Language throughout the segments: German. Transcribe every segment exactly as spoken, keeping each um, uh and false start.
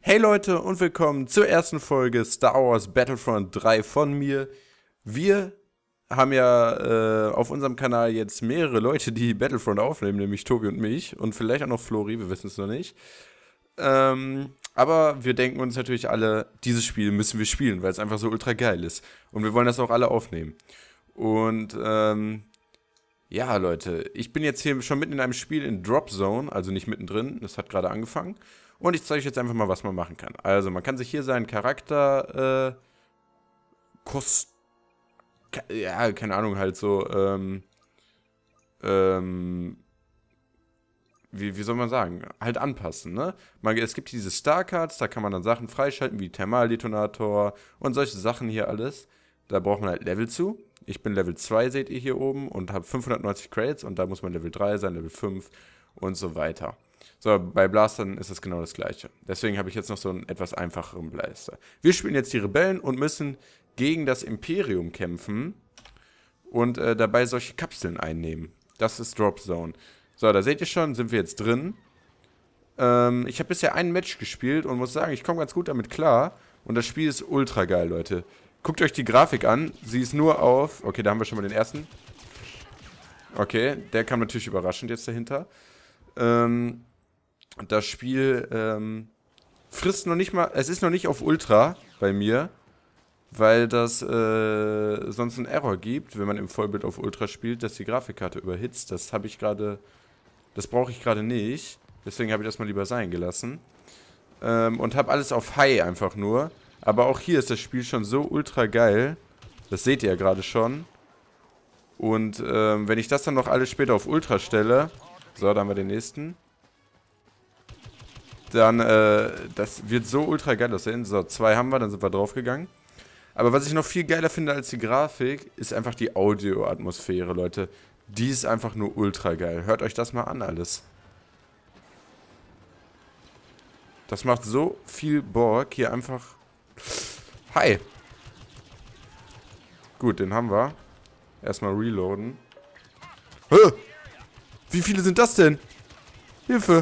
Hey Leute und willkommen zur ersten Folge Star Wars Battlefront drei von mir. Wir haben ja äh, auf unserem Kanal jetzt mehrere Leute, die Battlefront aufnehmen, nämlich Tobi und mich und vielleicht auch noch Flori, wir wissen es noch nicht. Ähm, aber wir denken uns natürlich alle, dieses Spiel müssen wir spielen, weil es einfach so ultra geil ist. Und wir wollen das auch alle aufnehmen. Und ähm, ja Leute, ich bin jetzt hier schon mitten in einem Spiel in Drop Zone, also nicht mittendrin, das hat gerade angefangen. Und ich zeige euch jetzt einfach mal, was man machen kann. Also, man kann sich hier seinen Charakter, äh, kost... Ja, keine Ahnung, halt so, ähm, ähm, wie, wie soll man sagen? Halt anpassen, ne? Man, es gibt diese Star-Cards, da kann man dann Sachen freischalten, wie Thermaldetonator und solche Sachen hier alles. Da braucht man halt Level zu. Ich bin Level zwei, seht ihr hier oben, und habe fünfhundertneunzig Credits und da muss man Level drei sein, Level fünf und so weiter. So, bei Blastern ist es genau das gleiche. Deswegen habe ich jetzt noch so einen etwas einfacheren Blaster. Wir spielen jetzt die Rebellen und müssen gegen das Imperium kämpfen und äh, dabei solche Kapseln einnehmen. Das ist Drop Zone. So, da seht ihr schon, sind wir jetzt drin. Ähm, ich habe bisher ein Match gespielt und muss sagen, ich komme ganz gut damit klar. Und das Spiel ist ultra geil, Leute. Guckt euch die Grafik an. Sie ist nur auf... Okay, da haben wir schon mal den ersten. Okay, der kam natürlich überraschend jetzt dahinter. Ähm... Das Spiel ähm, frisst noch nicht mal, es ist noch nicht auf Ultra bei mir, weil das äh, sonst einen Error gibt, wenn man im Vollbild auf Ultra spielt, dass die Grafikkarte überhitzt. Das habe ich gerade, das brauche ich gerade nicht, deswegen habe ich das mal lieber sein gelassen. Ähm, und habe alles auf High einfach nur, aber auch hier ist das Spiel schon so ultra geil, das seht ihr ja gerade schon. Und ähm, wenn ich das dann noch alles später auf Ultra stelle, so, da haben wir den nächsten. Dann, äh, das wird so ultra geil aussehen. So, zwei haben wir, dann sind wir draufgegangen. Aber was ich noch viel geiler finde als die Grafik, ist einfach die Audio-Atmosphäre, Leute. Die ist einfach nur ultra geil. Hört euch das mal an, alles. Das macht so viel Bock, hier einfach... Hi! Gut, den haben wir. Erstmal reloaden. Hä? Wie viele sind das denn? Hilfe!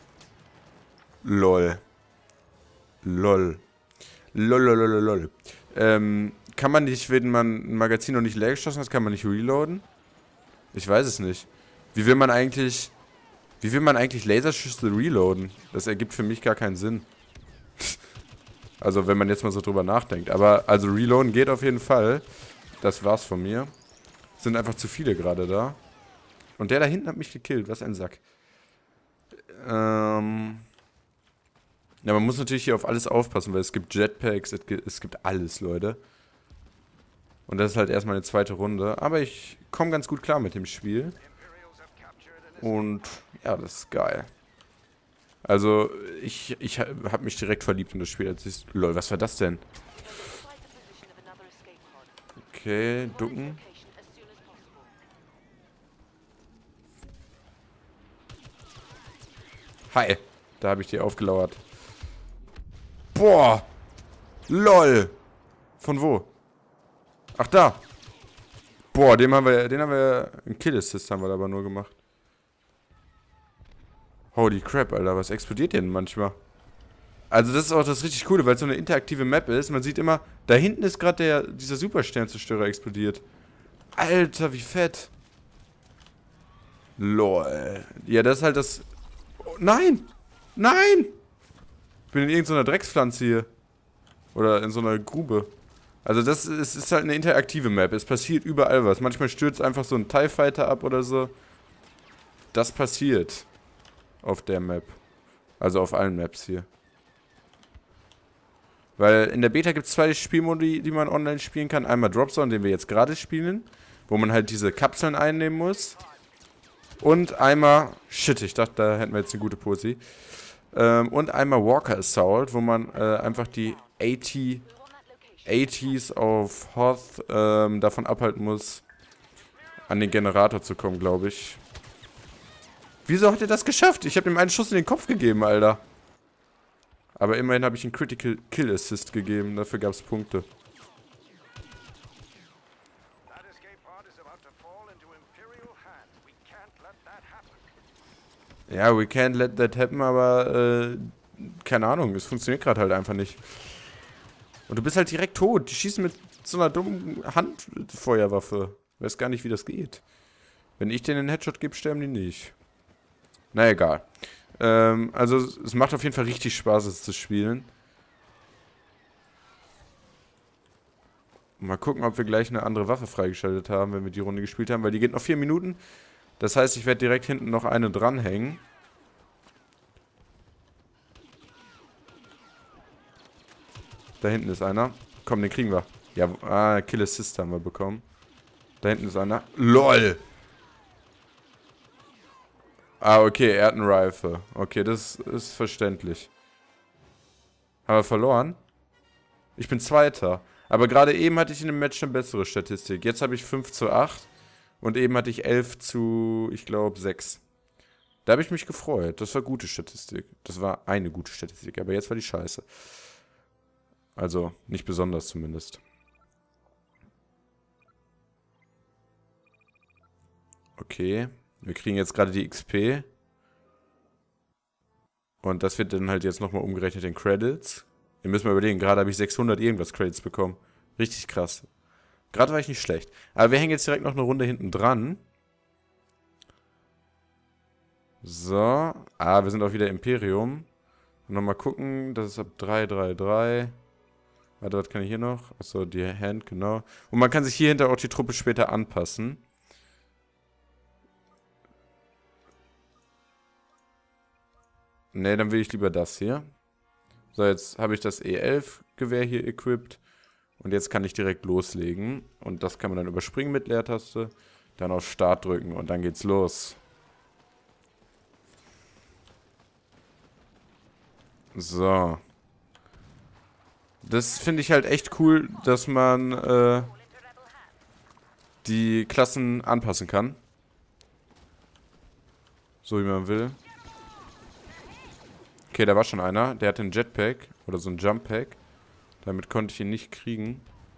Lol. Lol. Lol, lol, lol, lol. Ähm, kann man nicht, wenn man ein Magazin noch nicht leer geschossen hat, kann man nicht reloaden? Ich weiß es nicht. Wie will man eigentlich... Wie will man eigentlich Laserschüsse reloaden? Das ergibt für mich gar keinen Sinn. Also, wenn man jetzt mal so drüber nachdenkt. Aber, also reloaden geht auf jeden Fall. Das war's von mir. Sind einfach zu viele gerade da. Und der da hinten hat mich gekillt. Was ein Sack. Ähm... Ja, man muss natürlich hier auf alles aufpassen, weil es gibt Jetpacks, es gibt, es gibt alles, Leute. Und das ist halt erstmal eine zweite Runde. Aber ich komme ganz gut klar mit dem Spiel. Und ja, das ist geil. Also, ich, ich habe mich direkt verliebt in das Spiel. Als ich, lol, was war das denn? Okay, ducken. Hi, da habe ich dir aufgelauert. Boah! LOL! Von wo? Ach, da! Boah, den haben wir, den haben wir, ein Kill-Assist haben wir aber nur gemacht. Holy crap, Alter, was explodiert denn manchmal? Also das ist auch das richtig Coole, weil es so eine interaktive Map ist. Man sieht immer, da hinten ist gerade der, dieser Supersternzerstörer explodiert. Alter, wie fett! LOL. Ja, das ist halt das... Oh, nein! Nein! Ich bin in irgendeiner Dreckspflanze hier. Oder in so einer Grube. Also das ist, ist halt eine interaktive Map. Es passiert überall was. Manchmal stürzt einfach so ein TIE Fighter ab oder so. Das passiert. Auf der Map. Also auf allen Maps hier. Weil in der Beta gibt es zwei Spielmodi, die man online spielen kann. Einmal Drop Zone, den wir jetzt gerade spielen. Wo man halt diese Kapseln einnehmen muss. Und einmal... Shit, ich dachte, da hätten wir jetzt eine gute Posi. Ähm, und einmal Walker Assault, wo man äh, einfach die achtzig, achtzigs auf Hoth ähm, davon abhalten muss, an den Generator zu kommen, glaube ich. Wieso hat er das geschafft? Ich habe ihm einen Schuss in den Kopf gegeben, Alter. Aber immerhin habe ich einen Critical Kill Assist gegeben, dafür gab es Punkte. Ja, we can't let that happen, aber äh, keine Ahnung, es funktioniert gerade halt einfach nicht. Und du bist halt direkt tot. Die schießen mit so einer dummen Handfeuerwaffe. Ich weiß gar nicht, wie das geht. Wenn ich denen einen Headshot gebe, sterben die nicht. Na egal. Ähm, also es macht auf jeden Fall richtig Spaß, es zu spielen. Mal gucken, ob wir gleich eine andere Waffe freigeschaltet haben, wenn wir die Runde gespielt haben, weil die geht noch vier Minuten. Das heißt, ich werde direkt hinten noch eine dranhängen. Da hinten ist einer. Komm, den kriegen wir. Ja, ah, Kill Assist haben wir bekommen. Da hinten ist einer. LOL! Ah, okay, er hat einen Rifle. Okay, das ist verständlich. Haben wir verloren? Ich bin Zweiter. Aber gerade eben hatte ich in dem Match eine bessere Statistik. Jetzt habe ich fünf zu acht. Und eben hatte ich elf zu, ich glaube, sechs. Da habe ich mich gefreut. Das war gute Statistik. Das war eine gute Statistik. Aber jetzt war die scheiße. Also, nicht besonders zumindest. Okay. Wir kriegen jetzt gerade die X P. Und das wird dann halt jetzt nochmal umgerechnet in Credits. Ihr müsst mal überlegen, gerade habe ich sechshundert irgendwas Credits bekommen. Richtig krass. Gerade war ich nicht schlecht. Aber wir hängen jetzt direkt noch eine Runde hinten dran. So. Ah, wir sind auch wieder Imperium. Und nochmal gucken, das ist ab drei drei drei. Warte, was kann ich hier noch? Achso, die Hand, genau. Und man kann sich hier hinter auch die Truppe später anpassen. Ne, dann will ich lieber das hier. So, jetzt habe ich das E elf Gewehr hier equipped. Und jetzt kann ich direkt loslegen. Und das kann man dann überspringen mit Leertaste. Dann auf Start drücken und dann geht's los. So. Das finde ich halt echt cool, dass man äh, die Klassen anpassen kann. So wie man will. Okay, da war schon einer. Der hatte einen Jetpack oder so ein Jumppack. Damit konnte ich ihn nicht kriegen.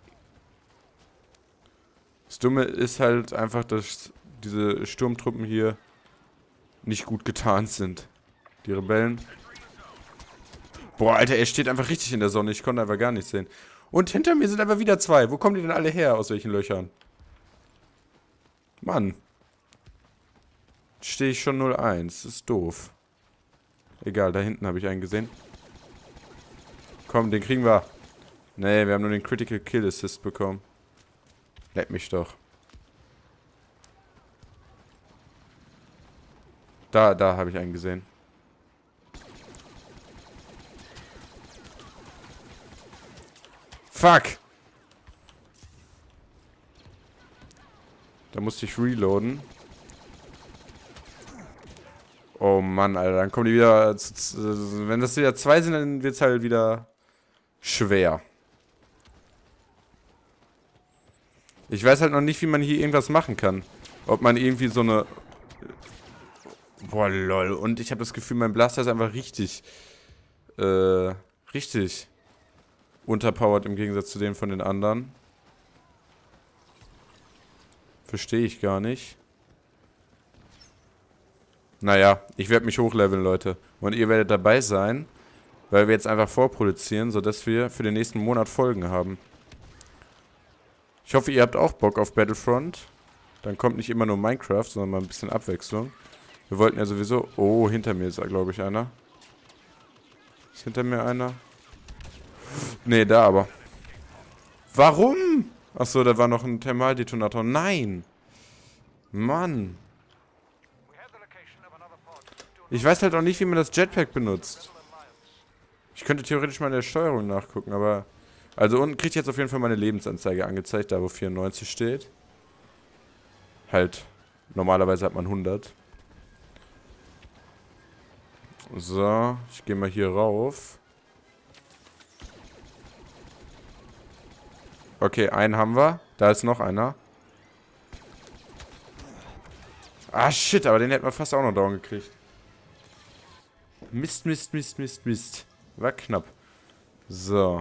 Das Dumme ist halt einfach, dass diese Sturmtruppen hier nicht gut getarnt sind. Die Rebellen. Boah, Alter, er steht einfach richtig in der Sonne. Ich konnte einfach gar nichts sehen. Und hinter mir sind einfach wieder zwei. Wo kommen die denn alle her? Aus welchen Löchern? Mann. Stehe ich schon null eins. Das ist doof. Egal, da hinten habe ich einen gesehen. Komm, den kriegen wir. Nee, wir haben nur den Critical Kill Assist bekommen. Leck mich doch. Da, da habe ich einen gesehen. Fuck! Da musste ich reloaden. Oh Mann, Alter, dann kommen die wieder... Wenn das wieder zwei sind, dann wird es halt wieder schwer. Ich weiß halt noch nicht, wie man hier irgendwas machen kann. Ob man irgendwie so eine... Boah, lol. Und ich habe das Gefühl, mein Blaster ist einfach richtig... Äh... Richtig... unterpowered im Gegensatz zu dem von den anderen. Verstehe ich gar nicht. Naja, ich werde mich hochleveln, Leute. Und ihr werdet dabei sein, weil wir jetzt einfach vorproduzieren, sodass wir für den nächsten Monat Folgen haben. Ich hoffe, ihr habt auch Bock auf Battlefront. Dann kommt nicht immer nur Minecraft, sondern mal ein bisschen Abwechslung. Wir wollten ja sowieso... Oh, hinter mir ist, glaube ich, einer. Ist hinter mir einer? Nee, da aber. Warum? Achso, da war noch ein Thermaldetonator. Nein! Mann. Ich weiß halt auch nicht, wie man das Jetpack benutzt. Ich könnte theoretisch mal in der Steuerung nachgucken, aber... Also unten kriegt jetzt auf jeden Fall meine Lebensanzeige angezeigt, da wo vierundneunzig steht. Halt, normalerweise hat man hundert. So, ich gehe mal hier rauf. Okay, einen haben wir. Da ist noch einer. Ah, shit, aber den hätten wir fast auch noch down gekriegt. Mist, Mist, Mist, Mist, Mist. War knapp. So.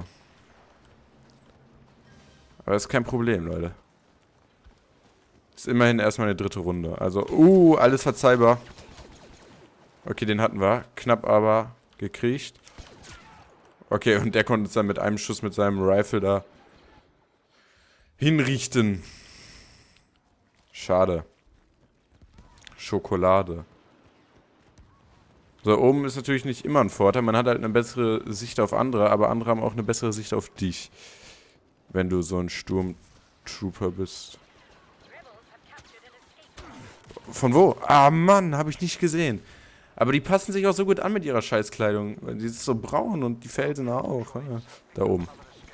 Aber das ist kein Problem, Leute. Ist immerhin erstmal eine dritte Runde. Also, uh, alles verzeihbar. Okay, den hatten wir. Knapp aber gekriegt. Okay, und der konnte uns dann mit einem Schuss mit seinem Rifle da hinrichten. Schade. Schokolade. So, oben ist natürlich nicht immer ein Vorteil. Man hat halt eine bessere Sicht auf andere, aber andere haben auch eine bessere Sicht auf dich. Wenn du so ein Sturmtrooper bist. Von wo? Ah, Mann, habe ich nicht gesehen. Aber die passen sich auch so gut an mit ihrer Scheißkleidung. Die ist so braun und die Felsen auch. Ja. Da oben.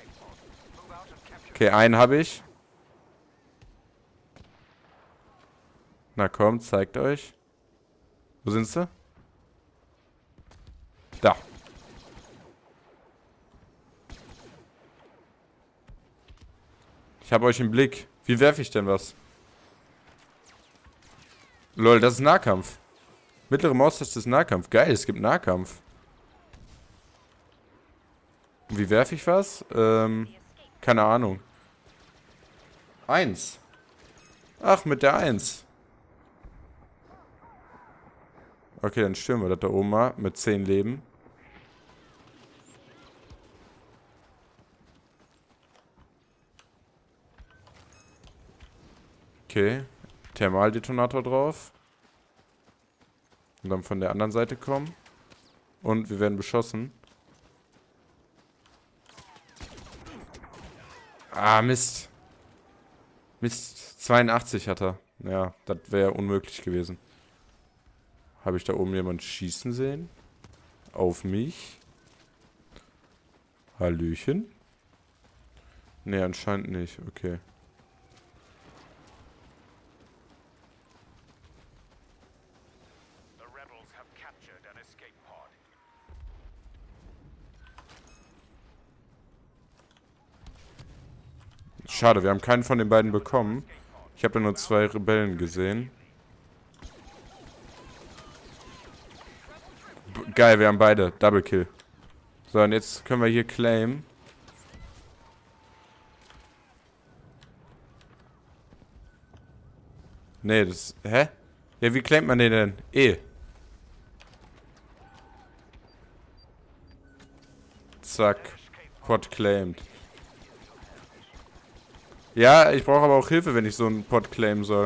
Okay, einen habe ich. Na komm, zeigt euch. Wo sind sie? Da. Ich habe euch im Blick. Wie werfe ich denn was? Lol, das ist Nahkampf. Mittlere Maustaste ist Nahkampf. Geil, es gibt Nahkampf. Und wie werfe ich was? Ähm, keine Ahnung. Eins. Ach, mit der Eins. Okay, dann stürmen wir das da oben mal mit zehn Leben. Okay. Thermaldetonator drauf. Und dann von der anderen Seite kommen. Und wir werden beschossen. Ah, Mist. Mist. zweiundachtzig hat er. Ja, das wäre unmöglich gewesen. Habe ich da oben jemanden schießen sehen? Auf mich? Hallöchen? Ne, anscheinend nicht. Okay. Schade, wir haben keinen von den beiden bekommen. Ich habe ja nur zwei Rebellen gesehen. B- Geil, wir haben beide. Double Kill. So, und jetzt können wir hier claimen. Nee, das... Hä? Ja, wie claimt man den denn? E. Zack. Pod claimed. Ja, ich brauche aber auch Hilfe, wenn ich so einen Pod claimen soll.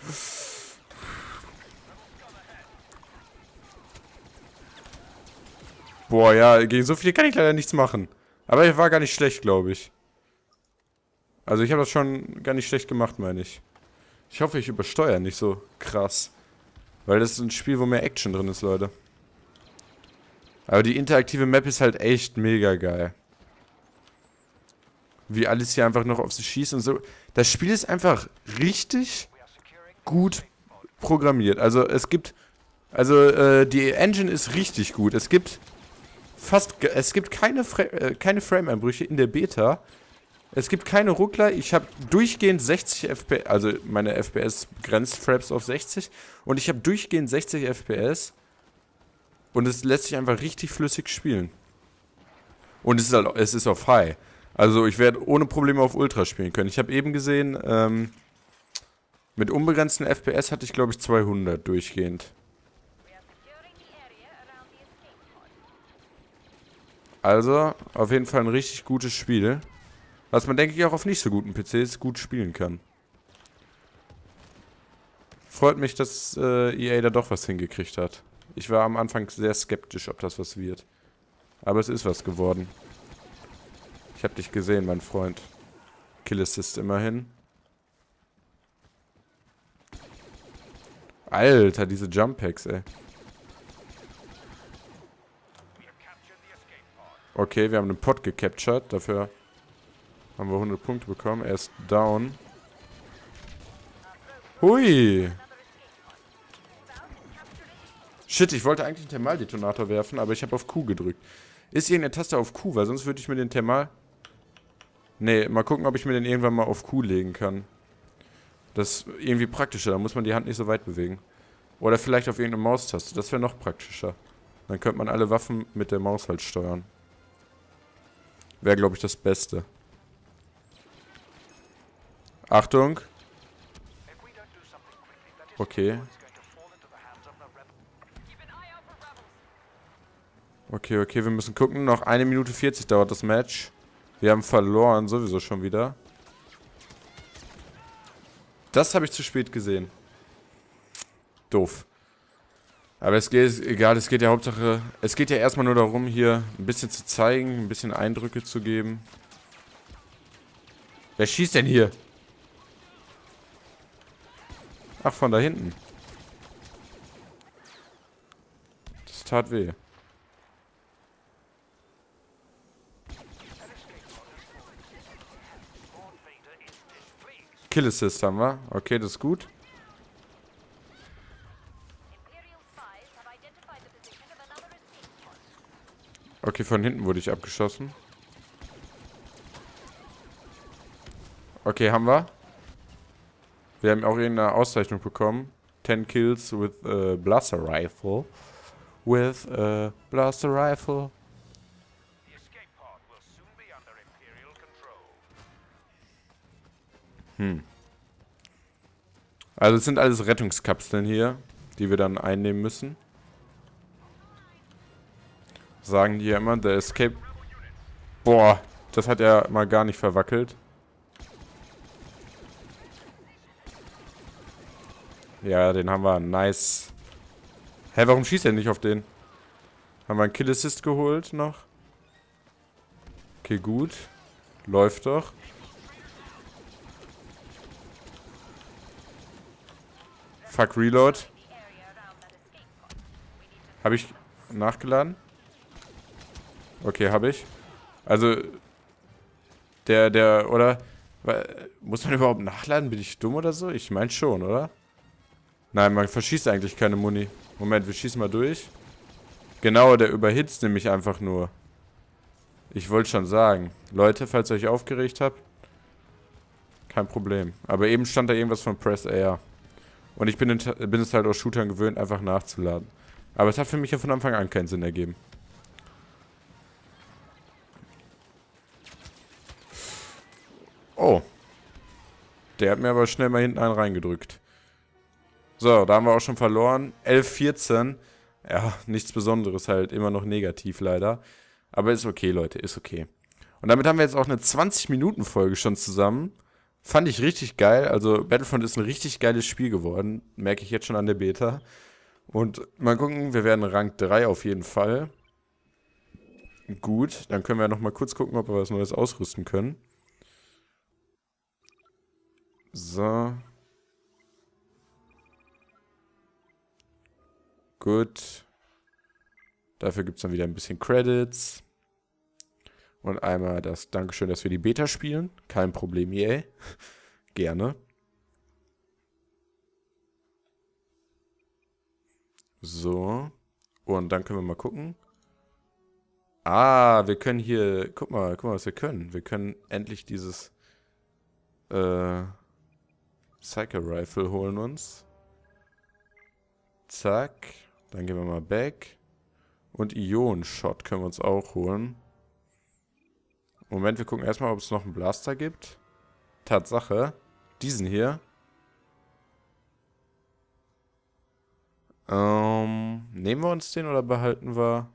Boah, ja, gegen so viele kann ich leider nichts machen. Aber ich war gar nicht schlecht, glaube ich. Also ich habe das schon gar nicht schlecht gemacht, meine ich. Ich hoffe, ich übersteuere nicht so krass. Weil das ist ein Spiel, wo mehr Action drin ist, Leute. Aber die interaktive Map ist halt echt mega geil. Wie alles hier einfach noch auf sich schießt und so. Das Spiel ist einfach richtig gut programmiert. Also es gibt... Also äh, die Engine ist richtig gut. Es gibt fast... Es gibt keine, Fra äh, keine Frame-Einbrüche in der Beta. Es gibt keine Ruckler. Ich habe durchgehend sechzig F P S... Also meine F P S grenzt Fraps auf sechzig. Und ich habe durchgehend sechzig F P S. Und es lässt sich einfach richtig flüssig spielen. Und es ist, halt, es ist auf High. Also ich werde ohne Probleme auf Ultra spielen können. Ich habe eben gesehen, ähm, mit unbegrenzten F P S hatte ich glaube ich zweihundert durchgehend. Also, auf jeden Fall ein richtig gutes Spiel. Was man, denke ich, auch auf nicht so guten P Cs gut spielen kann. Freut mich, dass äh, E A da doch was hingekriegt hat. Ich war am Anfang sehr skeptisch, ob das was wird. Aber es ist was geworden. Ich hab dich gesehen, mein Freund. Kill Assist immerhin. Alter, diese Jump Packs, ey. Okay, wir haben einen Pod gecaptured. Dafür haben wir hundert Punkte bekommen. Er ist down. Hui. Shit, ich wollte eigentlich einen Thermaldetonator werfen, aber ich habe auf Q gedrückt. Ist irgendeine Taste auf Q, weil sonst würde ich mir den Thermal... Nee, mal gucken, ob ich mir den irgendwann mal auf Q legen kann. Das ist irgendwie praktischer, da muss man die Hand nicht so weit bewegen. Oder vielleicht auf irgendeine Maustaste, das wäre noch praktischer. Dann könnte man alle Waffen mit der Maus halt steuern. Wäre, glaube ich, das Beste. Achtung. Okay. Okay, okay, wir müssen gucken. Noch eine Minute vierzig dauert das Match. Wir haben verloren, sowieso schon wieder. Das habe ich zu spät gesehen. Doof. Aber es geht, egal, es geht ja Hauptsache, es geht ja erstmal nur darum, hier ein bisschen zu zeigen, ein bisschen Eindrücke zu geben. Wer schießt denn hier? Ach, von da hinten. Das tat weh. Kill Assist haben wir. Okay, das ist gut. Okay, von hinten wurde ich abgeschossen. Okay, haben wir. Wir haben auch irgendeine Auszeichnung bekommen. ten kills with a blaster rifle. With a blaster rifle. Hm. Also es sind alles Rettungskapseln hier, die wir dann einnehmen müssen. Sagen die ja immer, der Escape... Boah, das hat er mal gar nicht verwackelt. Ja, den haben wir. Nice. Hä, warum schießt er nicht auf den? Haben wir einen Kill Assist geholt noch? Okay, gut. Läuft doch. Fuck, Reload. Habe ich nachgeladen? Okay, habe ich. Also, der, der, oder? Muss man überhaupt nachladen? Bin ich dumm oder so? Ich meine schon, oder? Nein, man verschießt eigentlich keine Muni. Moment, wir schießen mal durch. Genau, der überhitzt nämlich einfach nur. Ich wollte schon sagen. Leute, falls ihr euch aufgeregt habt, kein Problem. Aber eben stand da irgendwas von Press Air. Und ich bin, in, bin es halt aus Shootern gewöhnt, einfach nachzuladen. Aber es hat für mich ja von Anfang an keinen Sinn ergeben. Oh. Der hat mir aber schnell mal hinten einen reingedrückt. So, da haben wir auch schon verloren. elf vierzehn. Ja, nichts Besonderes halt. Immer noch negativ leider. Aber ist okay, Leute. Ist okay. Und damit haben wir jetzt auch eine zwanzig Minuten Folge schon zusammen. Fand ich richtig geil. Also Battlefront ist ein richtig geiles Spiel geworden. Merke ich jetzt schon an der Beta. Und mal gucken, wir werden Rang drei auf jeden Fall. Gut, dann können wir noch mal kurz gucken, ob wir was Neues ausrüsten können. So. Gut. Dafür gibt es dann wieder ein bisschen Credits. Und einmal das Dankeschön, dass wir die Beta spielen. Kein Problem, yay. Gerne. So. Und dann können wir mal gucken. Ah, wir können hier... Guck mal, guck mal, was wir können. Wir können endlich dieses... Äh... Cycle Rifle holen uns. Zack. Dann gehen wir mal back. Und Ionenshot können wir uns auch holen. Moment, wir gucken erstmal, ob es noch einen Blaster gibt. Tatsache. Diesen hier. Ähm, nehmen wir uns den oder behalten wir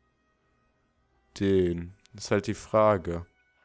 den? Das ist halt die Frage.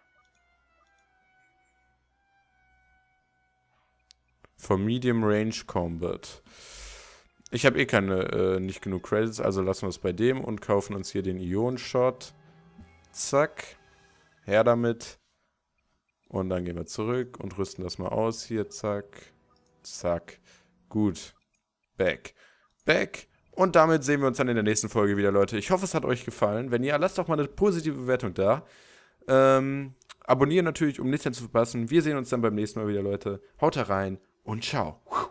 For Medium Range Combat. Ich habe eh keine, äh, nicht genug Credits, also lassen wir es bei dem und kaufen uns hier den Ionenshot. Zack. Her damit. Und dann gehen wir zurück und rüsten das mal aus. Hier, zack. Zack. Gut. Back. Back. Und damit sehen wir uns dann in der nächsten Folge wieder, Leute. Ich hoffe, es hat euch gefallen. Wenn ja, lasst doch mal eine positive Bewertung da. Ähm, abonnieren natürlich, um nichts mehr zu verpassen. Wir sehen uns dann beim nächsten Mal wieder, Leute. Haut rein und ciao.